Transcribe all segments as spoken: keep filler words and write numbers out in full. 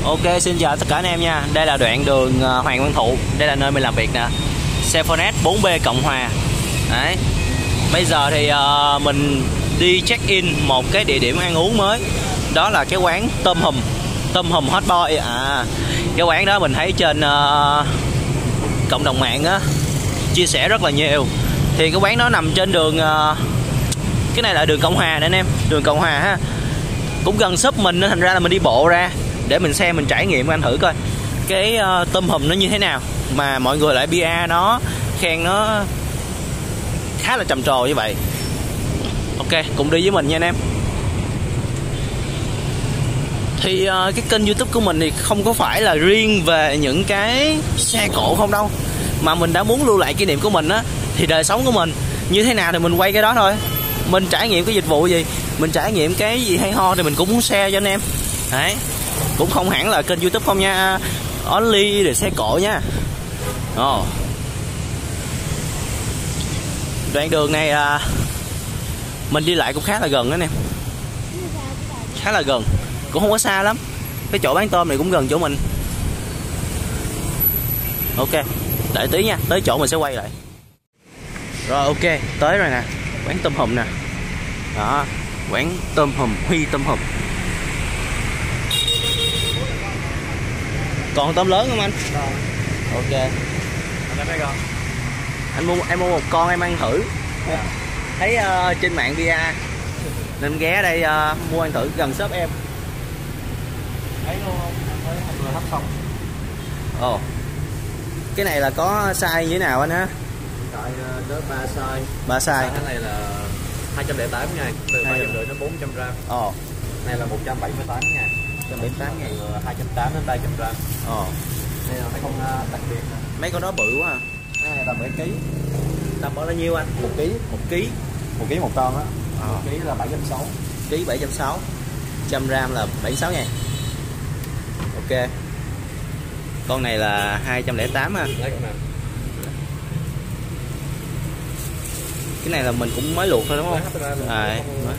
Ok, xin chào tất cả anh em nha. Đây là đoạn đường Hoàng Văn Thụ. Đây là nơi mình làm việc nè. Sephonet bốn B Cộng Hòa. Đấy. Bây giờ thì uh, mình đi check in một cái địa điểm ăn uống mới. Đó là cái quán tôm hùm. Tôm hùm Hot Boy. À, cái quán đó mình thấy trên uh, cộng đồng mạng á chia sẻ rất là nhiều. Thì cái quán đó nằm trên đường uh, cái này là đường Cộng Hòa nè anh em. Đường Cộng Hòa ha. Cũng gần shop mình nên thành ra là mình đi bộ ra để mình xem, mình trải nghiệm anh thử coi cái uh, tôm hùm nó như thế nào mà mọi người lại bia nó khen nó khá là trầm trồ như vậy. Ok, cùng đi với mình nha anh em. Thì uh, cái kênh YouTube của mình thì không có phải là riêng về những cái xe cộ không đâu, mà mình đã muốn lưu lại kỷ niệm của mình á. Thì đời sống của mình như thế nào thì mình quay cái đó thôi. Mình trải nghiệm cái dịch vụ gì, mình trải nghiệm cái gì hay ho thì mình cũng muốn share cho anh em. Đấy, cũng không hẳn là kênh YouTube không nha, only để xe cộ nha. Ồ. Đoạn đường này à, mình đi lại cũng khá là gần đó anh em, khá là gần, cũng không có xa lắm. Cái chỗ bán tôm này cũng gần chỗ mình. Ok, đợi tí nha, tới chỗ mình sẽ quay lại. Rồi ok, tới rồi nè, quán tôm hùm nè. Đó, quán tôm hùm Huy tôm hùm. Còn tôm lớn không anh? Rồi. Ok. Anh mua em mua một con em ăn thử. Yeah. Thấy uh, trên mạng bia nên ghé đây uh, mua ăn thử gần shop em. Thấy luôn không? Thấy vừa hấp xong. Ồ. Cái này là có size như thế nào anh ha? Tại đó ba size. Ba size. Cái này là hai trăm lẻ tám ngàn, từ ba trăm rưỡi đến bốn trăm gram. Ồ. Này là một trăm bảy mươi tám ngàn. một trăm bảy mươi tám ngàn, hai trăm tám đến ba trăm gram. Ồ. Đây là mấy con đặc biệt nè. Mấy con đó bự quá à. Cái này tầm bảy ký. Tầm bao nhiêu anh? một ký, một ký. một ký một con á. À. một ký là bảy trăm sáu mươi. Ký bảy trăm sáu mươi. một trăm gram là bảy mươi sáu ngàn. Ok. Con này là hai trăm lẻ tám ha. Lấy con nào? Cái này là mình cũng mới luộc thôi đúng không? À, mới.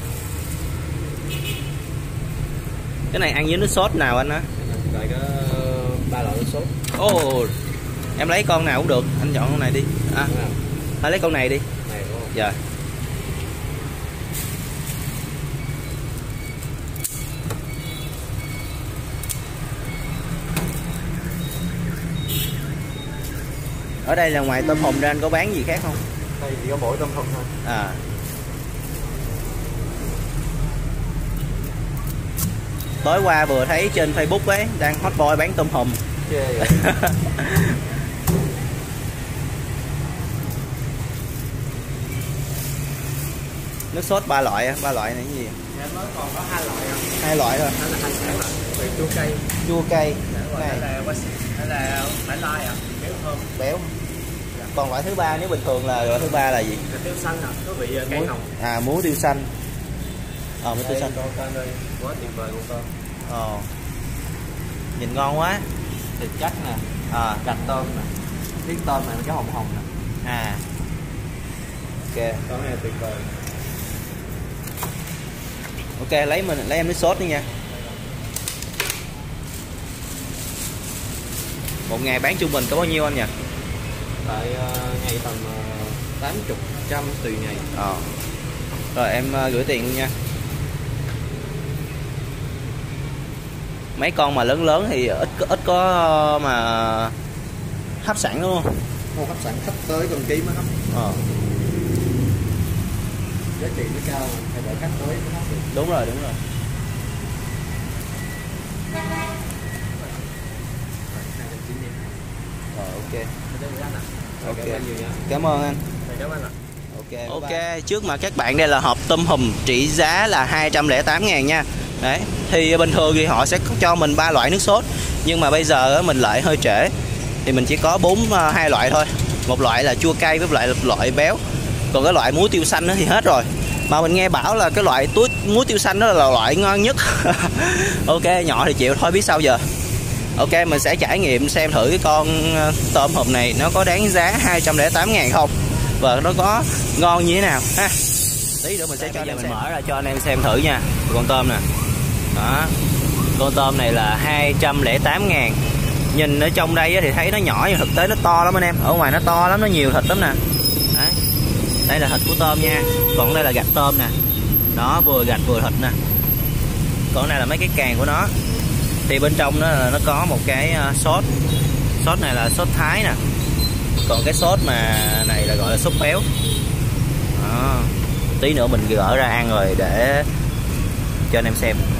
Cái này ăn với nước sốt nào anh á? Rồi có ba loại nước sốt. Ồ, oh, em lấy con nào cũng được, anh chọn con này đi. À, hãy lấy con này đi. Này đúng không? Dạ. Ở đây là ngoài tôm hùm ra anh có bán gì khác không? Đây chỉ có mỗi tôm hùm thôi. À. Tối qua vừa thấy trên Facebook ấy đang hot boy bán tôm hùm. Chê vậy. Nước sốt ba loại, ba loại này cái gì? Dạ, mới còn có hai loại à. Hai loại thôi. Đó là hai sản loại. Về chua cay. Chua cay. Này là đây là bả lai à, béo thơm. Béo. Còn loại thứ ba nếu bình thường là loại thứ ba là gì? Là tiêu xanh à, có vị cay hồng. À, muối tiêu xanh. Ờ, muối tiêu xanh. Con tôm đây, quá tuyệt vời con tôm. Ờ. Nhìn ngon quá. Thịt chắc nè, À, gạch tôm nè, miếng tôm này nó có hồng hồng nè. à. Ok. Con này tuyệt vời. Ok, lấy mình lấy em nước sốt đi nha. Một ngày bán trung bình có bao nhiêu anh nhỉ? Tại uh, ngày tầm uh, tám mươi trăm tùy ngày. Ờ. Rồi em uh, gửi tiền luôn nha. Mấy con mà lớn lớn thì ít ít có mà hấp sẵn đúng không? Không hấp sẵn, hấp tới gần ký mới hấp. Ờ. Giá trị nó cao, phải đợi khách tới mới hấp được. Đúng rồi, đúng rồi. Rồi ok. Ok. Cảm ơn anh. Ok. Ok, trước mà các bạn đây là hộp tôm hùm trị giá là hai trăm lẻ tám ngàn nha. Đấy, thì bình thường thì họ sẽ cho mình ba loại nước sốt, nhưng mà bây giờ mình lại hơi trễ thì mình chỉ có bốn hai loại thôi. Một loại là chua cay với loại loại béo. Còn cái loại muối tiêu xanh thì hết rồi. Mà mình nghe bảo là cái loại túi muối tiêu xanh đó là loại ngon nhất. Ok, nhỏ thì chịu thôi, biết sao giờ. Ok, mình sẽ trải nghiệm xem thử cái con tôm hùm này nó có đáng giá hai trăm lẻ tám ngàn không, và nó có ngon như thế nào ha. Tí nữa mình sẽ cho anh em mở ra cho anh em xem thử nha. Con tôm nè. Đó. Con tôm này là hai trăm lẻ tám ngàn. Nhìn ở trong đây thì thấy nó nhỏ nhưng thực tế nó to lắm anh em. Ở ngoài nó to lắm, nó nhiều thịt lắm nè. Đấy. Đây là thịt của tôm nha. Còn đây là gạch tôm nè. Đó, vừa gạch vừa thịt nè. Còn này là mấy cái càng của nó. Thì bên trong nó nó có một cái sốt. Sốt này là sốt Thái nè. Còn cái sốt mà này là gọi là sốt béo. Đó. Tí nữa mình gỡ ra ăn rồi để cho anh em xem.